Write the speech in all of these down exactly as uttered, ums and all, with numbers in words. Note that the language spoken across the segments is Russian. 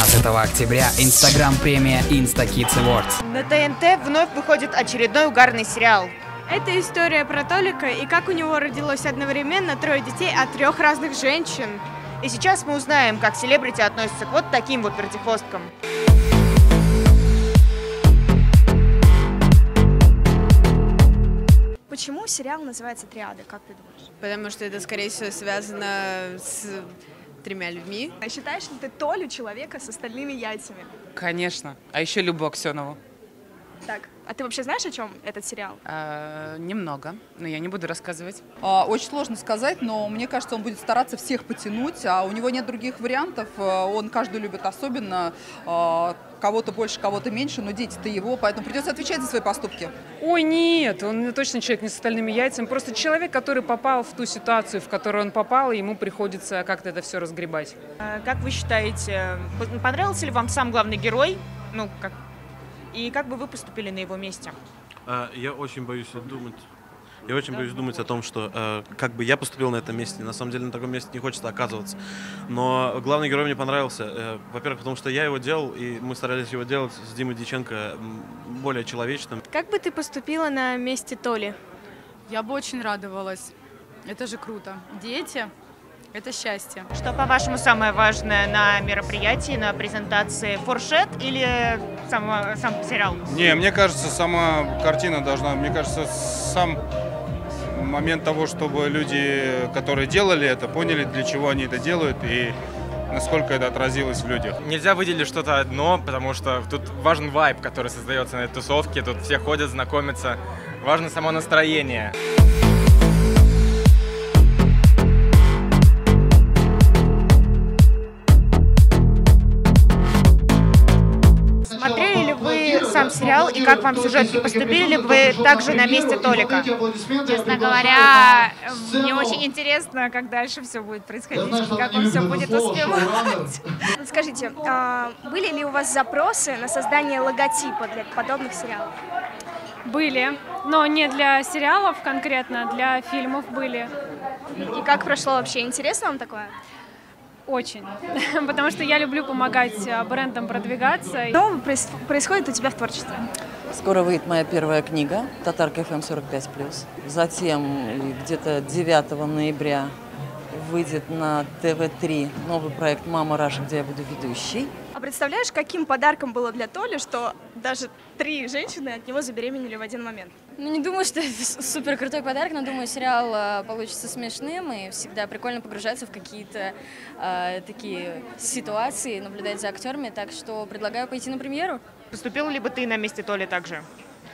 двенадцатого октября Instagram-премия InstaKids Awards. На ТНТ вновь выходит очередной угарный сериал. Это история про Толика и как у него родилось одновременно трое детей от трех разных женщин. И сейчас мы узнаем, как селебрити относятся к вот таким вот вертихвосткам. Почему сериал называется «Триада», как ты думаешь? Потому что это, скорее всего, связано с тремя людьми. А считаешь ли ты Толю человека с остальными яйцами? Конечно. А еще Любу Аксенову. Так, а ты вообще знаешь, о чем этот сериал? А, немного, но я не буду рассказывать. А, очень сложно сказать, но мне кажется, он будет стараться всех потянуть, а у него нет других вариантов. Он каждую любит особенно, кого-то больше, кого-то меньше, но дети-то его, поэтому придется отвечать за свои поступки. Ой, нет, он точно человек не с остальными яйцами, просто человек, который попал в ту ситуацию, в которую он попал, и ему приходится как-то это все разгребать. Как вы считаете, понравился ли вам сам главный герой? Ну, как... И как бы вы поступили на его месте? Я очень боюсь думать. Я очень боюсь думать о том, что э, как бы я поступил на этом месте. На самом деле на таком месте не хочется оказываться. Но главный герой мне понравился. Э, во-первых, потому что я его делал, и мы старались его делать с Димой Дьяченко более человечным. Как бы ты поступила на месте Толи? Я бы очень радовалась. Это же круто. Дети – это счастье. Что, по-вашему, самое важное на мероприятии, на презентации? Фуршет или сам, сам сериал? Не, мне кажется, сама картина должна, мне кажется, сам момент того, чтобы люди, которые делали это, поняли, для чего они это делают и насколько это отразилось в людях. Нельзя выделить что-то одно, потому что тут важен вайб, который создается на этой тусовке, тут все ходят, знакомятся, важно само настроение. Смотрели ли вы сам сериал и как вам сюжет? И поступили ли вы также на месте Толика? Честно говоря, мне очень интересно, как дальше все будет происходить, как он все будет успевать. Скажите, а были ли у вас запросы на создание логотипа для подобных сериалов? Были, но не для сериалов конкретно, для фильмов были. И как прошло вообще? Интересно вам такое? Очень, потому что я люблю помогать брендам продвигаться. Что происходит у тебя в творчестве? Скоро выйдет моя первая книга «Татарка эф эм сорок пять плюс». Затем где-то девятого ноября выйдет на тэ вэ три новый проект «Мама Раша», где я буду ведущей. А представляешь, каким подарком было для Толи, что даже три женщины от него забеременели в один момент? Ну, не думаю, что это супер крутой подарок, но думаю, сериал э, получится смешным, и всегда прикольно погружаться в какие-то э, такие ситуации, наблюдать за актерами, так что предлагаю пойти на премьеру. Поступил ли бы ты на месте Толи также?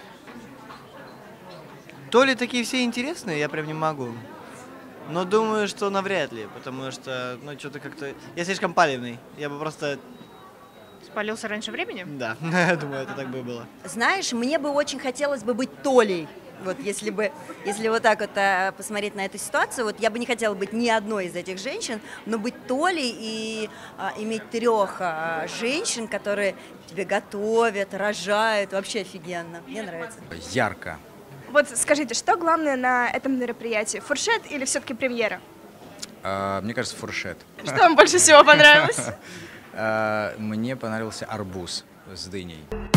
Толи такие все интересные, я прям не могу. Но думаю, что навряд ли, потому что, ну, что-то как-то... Я слишком палевный, я бы просто... Спалился раньше времени? Да, думаю, это так бы было. Знаешь, мне бы очень хотелось бы быть Толей. Вот если бы, если вот так вот а, посмотреть на эту ситуацию, вот я бы не хотела быть ни одной из этих женщин, но быть Толей и а, иметь трех а, женщин, которые тебе готовят, рожают, вообще офигенно. Мне нравится. Ярко. Вот скажите, что главное на этом мероприятии? Фуршет или все-таки премьера? А, мне кажется, фуршет. Что вам больше всего понравилось? Мне понравился арбуз с дыней.